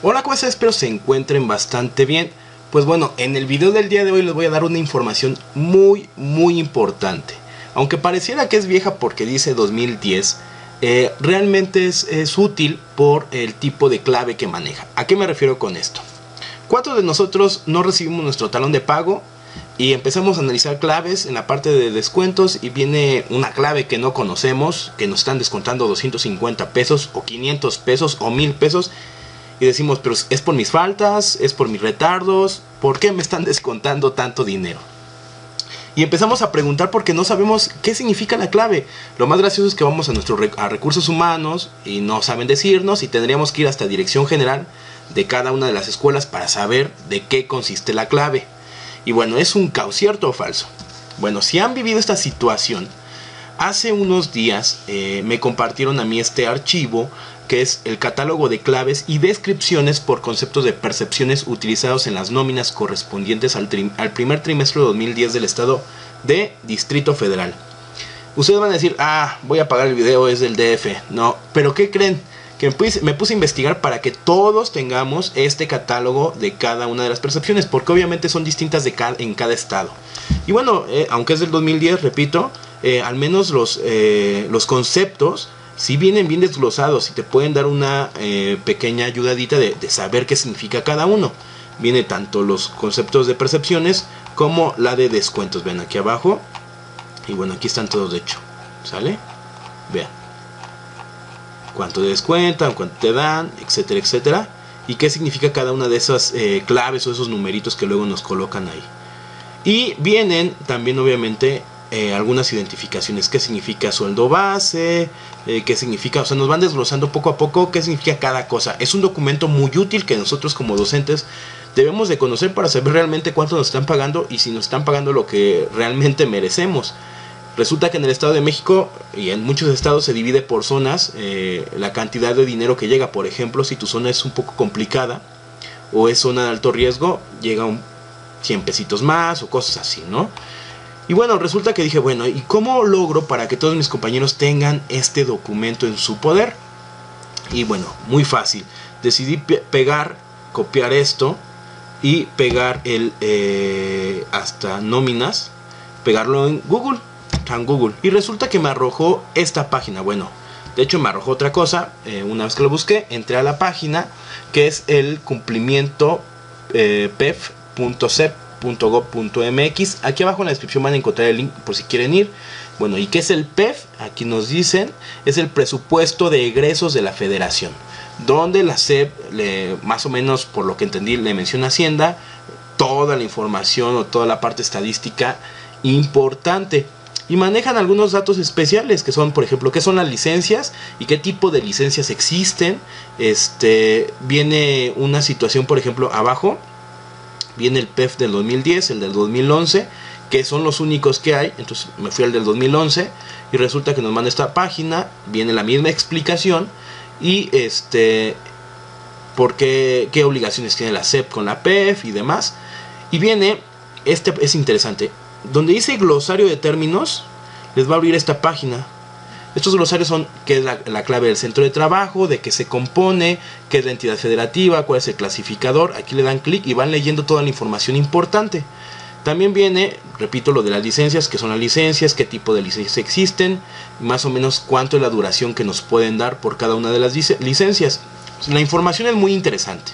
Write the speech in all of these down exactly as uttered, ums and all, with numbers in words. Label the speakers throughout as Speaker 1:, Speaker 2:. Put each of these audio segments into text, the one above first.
Speaker 1: Hola, ¿cómo están? Espero se encuentren bastante bien. Pues bueno, en el video del día de hoy les voy a dar una información muy muy importante. Aunque pareciera que es vieja porque dice dos mil diez, eh, realmente es, es útil por el tipo de clave que maneja. ¿A qué me refiero con esto? ¿Cuántos de nosotros no recibimos nuestro talón de pago y empezamos a analizar claves en la parte de descuentos y viene una clave que no conocemos, que nos están descontando doscientos cincuenta pesos o quinientos pesos o mil pesos? Y decimos, pero es por mis faltas, es por mis retardos, ¿por qué me están descontando tanto dinero? Y empezamos a preguntar porque no sabemos qué significa la clave. Lo más gracioso es que vamos a nuestros a recursos humanos y no saben decirnos, y tendríamos que ir hasta dirección general de cada una de las escuelas para saber de qué consiste la clave. Y bueno, ¿es un caos, cierto o falso? Bueno, si han vivido esta situación, hace unos días eh, me compartieron a mí este archivo que es el catálogo de claves y descripciones por conceptos de percepciones utilizados en las nóminas correspondientes al, al primer trimestre de dos mil diez del estado de Distrito Federal. Ustedes van a decir, ah, voy a apagar el video, es del D F. No, pero ¿qué creen? Que me puse, me puse a investigar para que todos tengamos este catálogo de cada una de las percepciones, porque obviamente son distintas de cada, en cada estado. Y bueno, eh, aunque es del dos mil diez, repito, eh, al menos los, eh, los conceptos si vienen bien desglosados y te pueden dar una eh, pequeña ayudadita de, de saber qué significa cada uno. Viene tanto los conceptos de percepciones como la de descuentos. Vean aquí abajo. Y bueno, aquí están todos de hecho. ¿Sale? Vean. Cuánto te descuentan, cuánto te dan, etcétera, etcétera. Y qué significa cada una de esas eh, claves o esos numeritos que luego nos colocan ahí. Y vienen también obviamente Eh, algunas identificaciones, qué significa sueldo base, eh, qué significa, o sea, nos van desglosando poco a poco qué significa cada cosa. Es un documento muy útil que nosotros como docentes debemos de conocer para saber realmente cuánto nos están pagando y si nos están pagando lo que realmente merecemos. Resulta que en el Estado de México y en muchos estados se divide por zonas eh, la cantidad de dinero que llega. Por ejemplo, si tu zona es un poco complicada o es zona de alto riesgo, llega un cien pesitos más o cosas así, ¿no? Y bueno, resulta que dije, bueno, ¿y cómo logro para que todos mis compañeros tengan este documento en su poder? Y bueno, muy fácil. Decidí pe pegar, copiar esto y pegar el eh, hasta nóminas, pegarlo en Google, en Google. Y resulta que me arrojó esta página. Bueno, de hecho me arrojó otra cosa. Eh, una vez que lo busqué, entré a la página que es el cumplimiento eh, pef punto sep punto gob punto mx. Aquí abajo en la descripción van a encontrar el link por si quieren ir. Bueno, ¿y qué es el P E F? Aquí nos dicen, es el presupuesto de egresos de la federación, donde la S E P, le, más o menos por lo que entendí, le menciona Hacienda toda la información o toda la parte estadística importante. Y manejan algunos datos especiales que son, por ejemplo, qué son las licencias y qué tipo de licencias existen. Este, viene una situación, por ejemplo, abajo viene el P E F del dos mil diez, el del dos mil once, que son los únicos que hay. Entonces me fui al del dos mil once y resulta que nos manda esta página, viene la misma explicación y este por qué, qué obligaciones tiene la S E P con la P E F y demás. Y viene, este es interesante, donde dice glosario de términos, les va a abrir esta página. Estos glosarios son qué es la, la clave del centro de trabajo, de qué se compone, qué es la entidad federativa, cuál es el clasificador. Aquí le dan clic y van leyendo toda la información importante. También viene, repito, lo de las licencias, qué son las licencias, qué tipo de licencias existen, más o menos cuánto es la duración que nos pueden dar por cada una de las licencias. La información es muy interesante.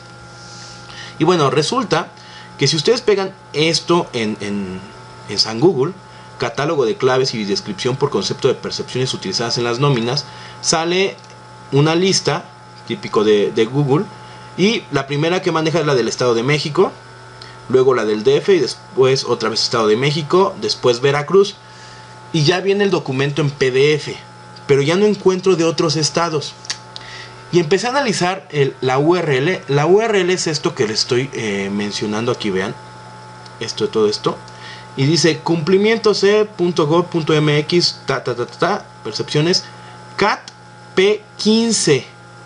Speaker 1: Y bueno, resulta que si ustedes pegan esto en, en, en San Google, catálogo de claves y descripción por concepto de percepciones utilizadas en las nóminas, sale una lista típico de, de Google, y la primera que maneja es la del Estado de México, luego la del D F y después otra vez Estado de México, después Veracruz, y ya viene el documento en P D F, pero ya no encuentro de otros estados. Y empecé a analizar el, la U R L. La U R L es esto que les estoy eh, mencionando aquí, vean, esto todo esto. Y dice cumplimiento c punto gob punto mx, ta, ta, ta, ta, ta, percepciones, C A T P quince.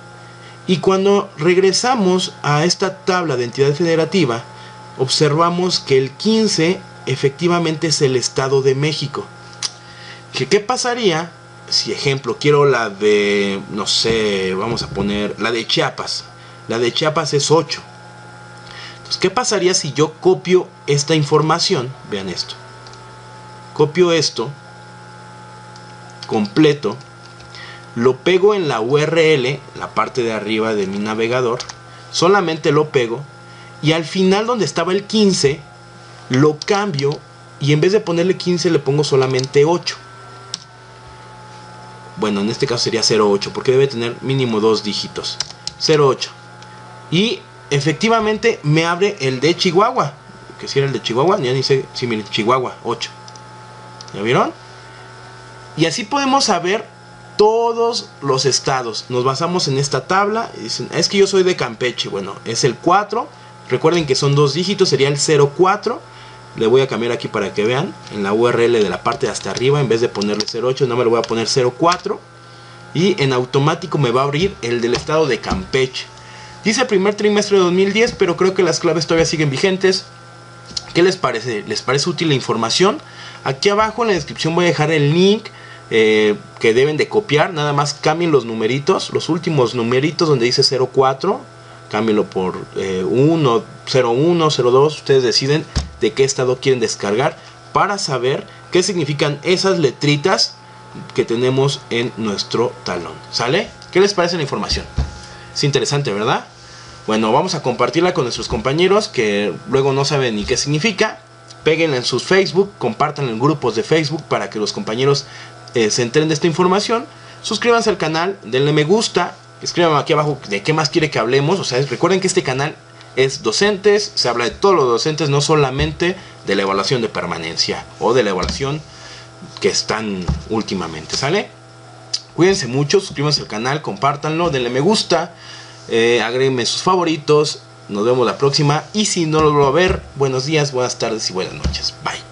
Speaker 1: Y cuando regresamos a esta tabla de entidad federativa, observamos que el quince efectivamente es el Estado de México. ¿Qué, qué pasaría si, ejemplo, quiero la de, no sé, vamos a poner la de Chiapas? La de Chiapas es ocho. Entonces, ¿qué pasaría si yo copio esta información? Vean esto. Copio esto completo, lo pego en la U R L, la parte de arriba de mi navegador, solamente lo pego, y al final donde estaba el quince, lo cambio, y en vez de ponerle quince le pongo solamente ocho. Bueno, en este caso sería cero ocho, porque debe tener mínimo dos dígitos. cero ocho. Y efectivamente me abre el de Chihuahua, que si era el de Chihuahua, ya ni sé si mi Chihuahua, ocho. ¿Ya vieron? Y así podemos saber todos los estados. Nos basamos en esta tabla. Dicen, es que yo soy de Campeche. Bueno, es el cuatro. Recuerden que son dos dígitos, sería el cero cuatro. Le voy a cambiar aquí para que vean. En la U R L de la parte de hasta arriba, en vez de ponerle cero ocho, no me lo voy a poner cero cuatro. Y en automático me va a abrir el del estado de Campeche. Dice primer trimestre de dos mil diez, pero creo que las claves todavía siguen vigentes. ¿Qué les parece? ¿Les parece útil la información? Aquí abajo en la descripción voy a dejar el link eh, que deben de copiar. Nada más cambien los numeritos, los últimos numeritos donde dice cero cuatro, cámbienlo por eh, uno, cero uno, cero dos. Ustedes deciden de qué estado quieren descargar para saber qué significan esas letritas que tenemos en nuestro talón. ¿Sale? ¿Qué les parece la información? Es interesante, ¿verdad? Bueno, vamos a compartirla con nuestros compañeros que luego no saben ni qué significa. Péguenla en sus Facebook, compartan en grupos de Facebook para que los compañeros eh, se enteren de esta información. Suscríbanse al canal, denle me gusta, escriban aquí abajo de qué más quiere que hablemos. O sea, recuerden que este canal es docentes, se habla de todos los docentes, no solamente de la evaluación de permanencia o de la evaluación que están últimamente, ¿sale? Cuídense mucho, suscríbanse al canal, compártanlo, denle me gusta, eh, agréguenme sus favoritos. Nos vemos la próxima, y si no lo vuelvo a ver, buenos días, buenas tardes y buenas noches. Bye.